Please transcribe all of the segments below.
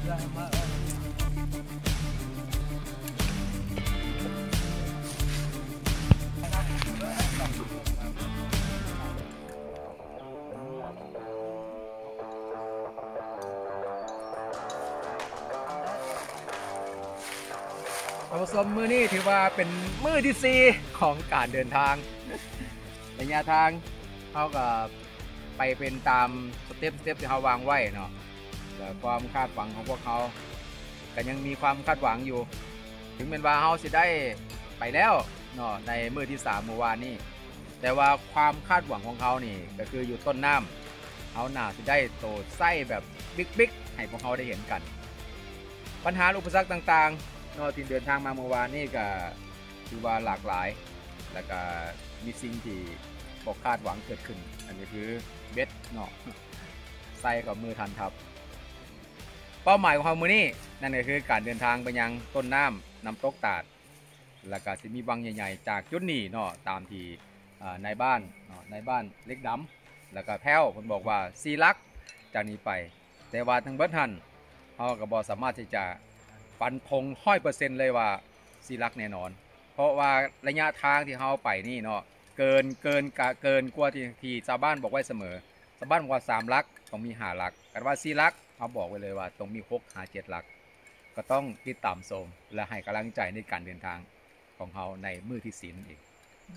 ผสมมือนี่ถือว่าเป็นมือที่4ของการเดินทางระยะทางเขากับไปเป็นตามสเต็ปที่เขาวางไว้เนาะแต่ความคาดหวังของพวกเขาก็ยังมีความคาดหวังอยู่ถึงเป็นว่าเขาสิได้ไปแล้วเนาะในมือที่3เมื่อวานนี้แต่ว่าความคาดหวังของเขานี่ก็คืออยู่ต้นน้ำเขาหน่าสิได้โตไส้แบบบิ๊กๆให้พวกเขาได้เห็นกันปัญหาอุปสรรคต่างๆนอกที่เดินทางมาเมื่อวานนี่ก็ถือว่าหลากหลายแล้วก็มีสิ่งที่พวกคาดหวังเกิดขึ้นอันนี้คือเบ็ดเนาะใส่กับมือทันทับเป้าหมายของเขามือนี้นั่นก็คือการเดินทางไปยังต้นน้ำตกตาดแล้วก็จะมีวังใหญ่ๆจากจุดนี้เนาะตามที่ในบ้านเล็กดำแล้วก็แพ้วผมบอกว่า4 ลักจากนี้ไปแต่ว่าทั้งเบิดหันเขาก็บอกสามารถที่จะฟันธง100%เลยว่า4 ลักแน่นอนเพราะว่าระยะทางที่เขาไปนี่เนาะเกินกว่าที่ชาวบ้านบอกไว้เสมอชาวบ้านบอกว่า3 ลักต้องมี5 ลักกันว่า4 ลักเขาบอกไว้เลยว่าต้องมี6-7 ลักก็ต้องติดตามชมและให้กำลังใจในการเดินทางของเขาในมือที่4นั่นเอง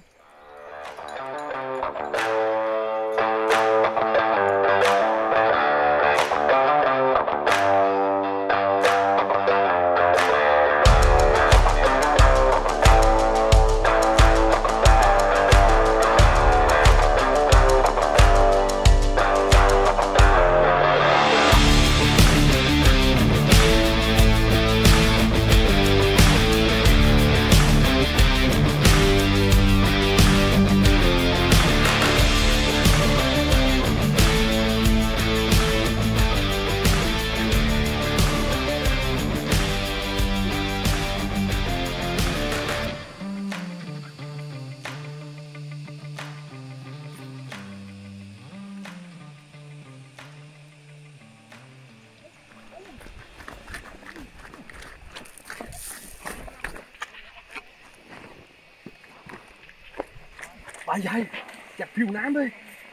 ปลาใหญ่จากผิวน้ำเลย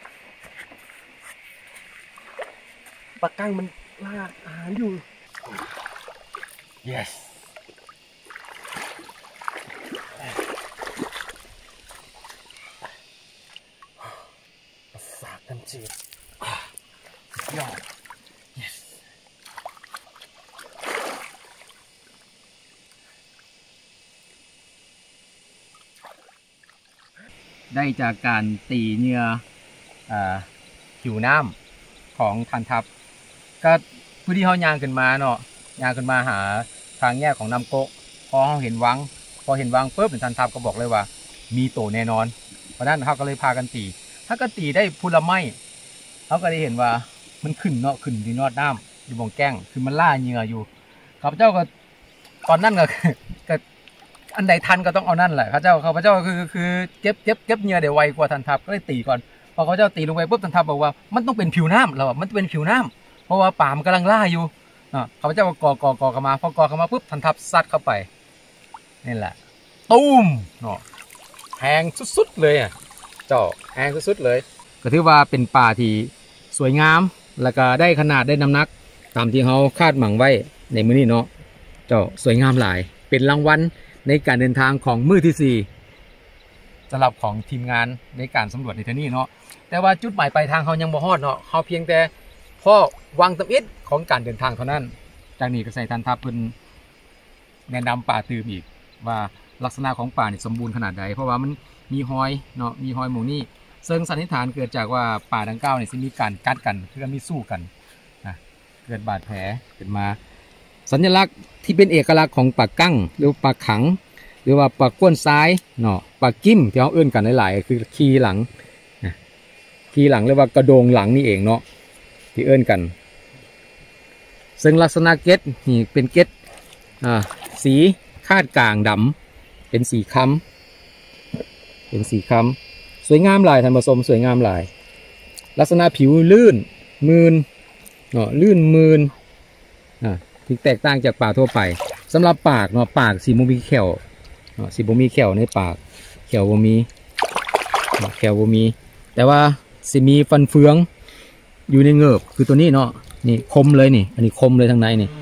ปลากั้งมันล่าอาหารอยู่ yes สากน้ำจืดยอด yes ได้จากการตีเหยื่อผิวน้ำของทันทัพก็ผู้ที่เขายางขึ้นมาเนาะยางขึ้นมาหาทางแยกของน้ำโกะพอเขาเห็นวังปุ๊บทันทัพก็บอกเลยว่ามีโตแน่นอนเพราะนั้นเขาก็เลยพากันตีถ้าก็ตีได้พูละไม้เขาก็ได้เห็นว่ามันขึ้นเนาะขึ้นที่นอดน้ำอยู่บนแก้งคือมันล่าเหยื่ออยู่ข้าพเจ้าก็ตอนนั้นก็อันใดทันก็ต้องเอานั่นแหละข้าพเจ้าคือเก็บเหยื่อเดี๋ยวไวกว่าทันทัพก็เลยตีก่อนพอเขาเจ้าตีลงไปปุ๊บทันทัพบอกว่ามันต้องเป็นผิวน้ำเรามันเป็นผิวน้ำเพราะว่าป่ามันกำลังล่าอยู่ข้าพเจ้าก็ก่อเข้ามาพอก่อเข้ามาปุ๊บทันทัพซัดเข้าไปนี่แหละตุ้มเนาะแหงสุดๆเลยอ่ะเจ้าแหงสุดๆเลยก็ถือว่าเป็นป่าที่สวยงามแล้วก็ได้ขนาดได้น้ำหนักตามที่เขาคาดหวังไว้ในมื้อนี้เนาะเจ้าสวยงามหลายเป็นรางวัลในการเดินทางของมื้อที่4สำหรับของทีมงานในการสำรวจในที่นี้เนาะแต่ว่าจุดหมายปลายทางเขายังบ่ฮอดเนาะเขาเพียงแต่พ่อวางตำอิดของการเดินทางเท่านั้นจากนี้ก็ใส่ทันทัพเพิ่นแนะนำป่าตืมอีกว่าลักษณะของป่านี่สมบูรณ์ขนาดใดเพราะว่ามันมีหอยเนาะมีหอยหมูนี่ซึ่งสันนิษฐานเกิดจากว่าป่าดังกล่าวนี่สิมีการกัดกันคือมีสู้กันนะเกิดบาดแผลขึ้นมาสัญลักษณ์ที่เป็นเอกลักษณ์ของปลากั้งหรือปลาขังหรือว่าปลาก้วนซ้ายเนาะปลากิ้มที่เขาเอื้นกันหลายๆคือคีหลังนะคีหลังหรือว่ากระโดงหลังนี่เองเนาะที่เอื้นกันซึ่งลักษณะเกล็ดนี่เป็นเกล็ดสีคาดกลางดำเป็นสีค้ำสวยงามหลายท่านผู้ชมสวยงามหลายลักษณะผิวลื่นมืนเนาะลื่นมืนถึงแตกต่างจากปลาทั่วไปสำหรับปากเนาะปากสีบ่มีแขวสีบ่มีแขวในปากแขวบ่มีแขวบ่มีแต่ว่าสิมีฟันเฟืองอยู่ในเงือบคือตัวนี้เนาะนี่คมเลยนี่อันนี้คมเลยทางในนี่